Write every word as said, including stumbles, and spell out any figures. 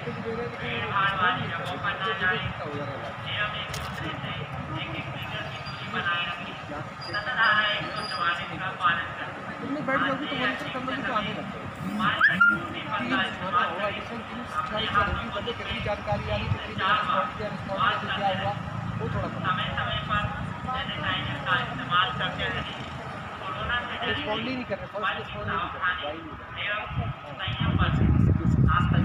कुछ दे रहे थे कि रिस्पॉन्ड नहीं कर रहे थे, मुझे इतना हो जा रहा है। तुमने बैठ जाओगी तो मॉनिटर कर लोगी तो आने लगता है। टीम बिछाना होगा, एडिशनल टीम्स सारी करेंगी, बंदे कितनी जानकारी आ रही, कितनी जगह रिस्पॉन्ड किया, रिस्पॉन्ड कैसे क्या हुआ, वो थोड़ा रिस्पॉन्ड ही नहीं कर रहे, फर्स्ट रिस्पॉन्ड ही नहीं कर रहे।